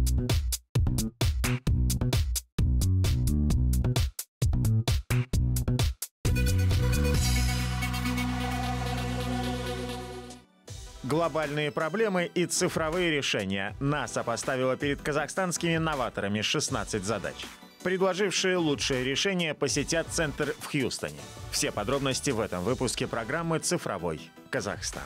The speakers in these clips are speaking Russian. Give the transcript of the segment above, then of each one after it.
Глобальные проблемы и цифровые решения. НАСА поставила перед казахстанскими новаторами 16 задач. Предложившие лучшее решение посетят центр в Хьюстоне. Все подробности в этом выпуске программы «Цифровой Казахстан».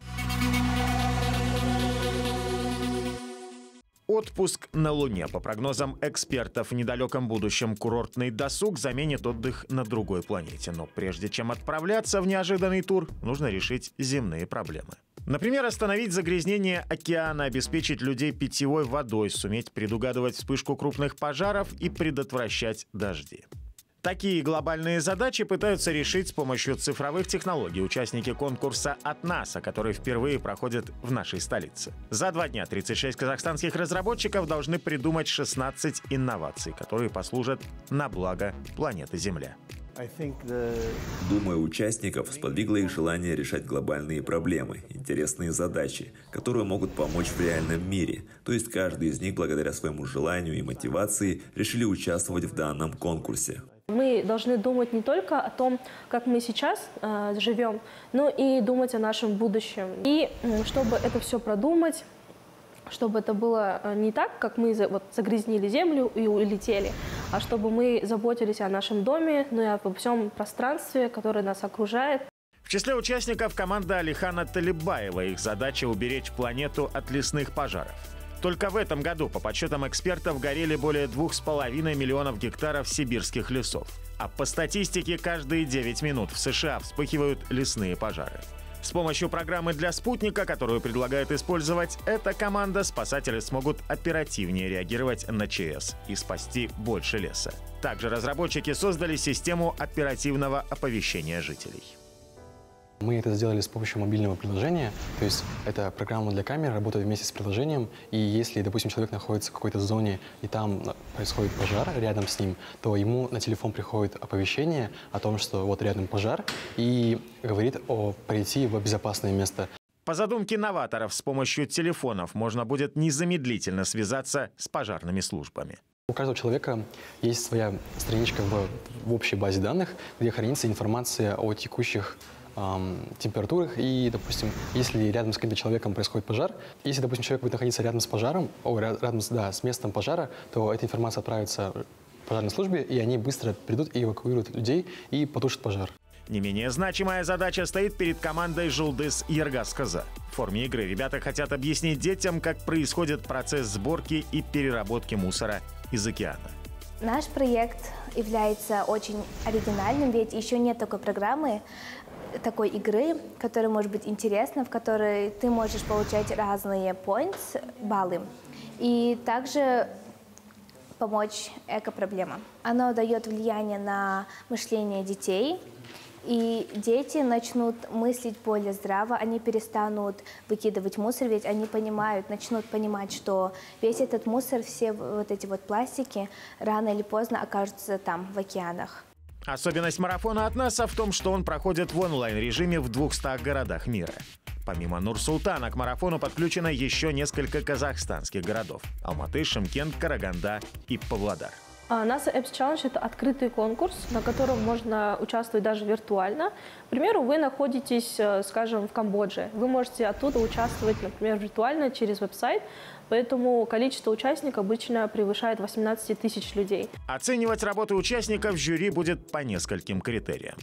Отпуск на Луне. По прогнозам экспертов, в недалеком будущем курортный досуг заменит отдых на другой планете. Но прежде чем отправляться в неожиданный тур, нужно решить земные проблемы. Например, остановить загрязнение океана, обеспечить людей питьевой водой, суметь предугадывать вспышку крупных пожаров и предотвращать дожди. Такие глобальные задачи пытаются решить с помощью цифровых технологий участники конкурса от НАСА, который впервые проходит в нашей столице. За 2 дня 36 казахстанских разработчиков должны придумать 16 инноваций, которые послужат на благо планеты Земля. Думаю, участников сподвигло их желание решать глобальные проблемы, интересные задачи, которые могут помочь в реальном мире. То есть каждый из них, благодаря своему желанию и мотивации, решили участвовать в данном конкурсе. Мы должны думать не только о том, как мы сейчас живем, но и думать о нашем будущем. И чтобы это все продумать, чтобы это было не так, как мы загрязнили землю и улетели, а чтобы мы заботились о нашем доме, но и обо всем пространстве, которое нас окружает. В числе участников команда Алихана Талибаева. Их задача — уберечь планету от лесных пожаров. Только в этом году, по подсчетам экспертов, горели более 2,5 миллионов гектаров сибирских лесов. А по статистике, каждые 9 минут в США вспыхивают лесные пожары. С помощью программы для спутника, которую предлагают использовать, эта команда, спасатели смогут оперативнее реагировать на ЧС и спасти больше леса. Также разработчики создали систему оперативного оповещения жителей. Мы это сделали с помощью мобильного приложения, то есть эта программа для камер работает вместе с приложением, и если, допустим, человек находится в какой-то зоне, и там происходит пожар рядом с ним, то ему на телефон приходит оповещение о том, что вот рядом пожар, и говорит о прийти в безопасное место. По задумке новаторов, с помощью телефонов можно будет незамедлительно связаться с пожарными службами. У каждого человека есть своя страничка в общей базе данных, где хранится информация о текущих температурах, и, допустим, если рядом с каким-то человеком происходит пожар, если, допустим, человек будет находиться рядом с пожаром, с местом пожара, то эта информация отправится в пожарной службе, и они быстро придут и эвакуируют людей и потушат пожар. Не менее значимая задача стоит перед командой «Жулдыз Ергасказа». В форме игры ребята хотят объяснить детям, как происходит процесс сборки и переработки мусора из океана. Наш проект является очень оригинальным, ведь еще нет такой программы, такой игры, которая может быть интересна, в которой ты можешь получать разные points, баллы, и также помочь эко-проблемам. Оно дает влияние на мышление детей, и дети начнут мыслить более здраво, они перестанут выкидывать мусор, ведь они начнут понимать, что весь этот мусор, все вот эти вот пластики рано или поздно окажутся там, в океанах. Особенность марафона от НАСА в том, что он проходит в онлайн-режиме в 200 городах мира. Помимо Нур-Султана к марафону подключено еще несколько казахстанских городов – Алматы, Шымкент, Караганда и Павлодар. NASA Apps Challenge – это открытый конкурс, на котором можно участвовать даже виртуально. К примеру, вы находитесь, скажем, в Камбодже. Вы можете оттуда участвовать, например, виртуально через веб-сайт, поэтому количество участников обычно превышает 18 тысяч людей. Оценивать работу участников жюри будет по нескольким критериям.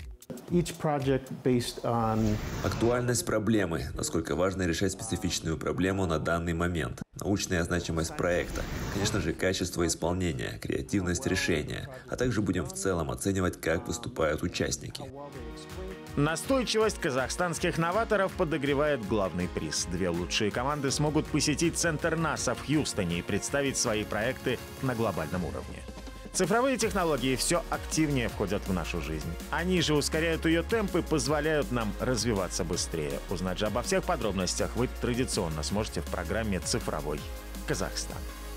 Актуальность проблемы, насколько важно решать специфичную проблему на данный момент, научная значимость проекта, конечно же, качество исполнения, креативность решения, а также будем в целом оценивать, как выступают участники. Настойчивость казахстанских новаторов подогревает главный приз. 2 лучшие команды смогут посетить центр НАСА в Хьюстоне и представить свои проекты на глобальном уровне. Цифровые технологии все активнее входят в нашу жизнь. Они же ускоряют ее темп и позволяют нам развиваться быстрее. Узнать же обо всех подробностях вы традиционно сможете в программе «Цифровой Казахстан».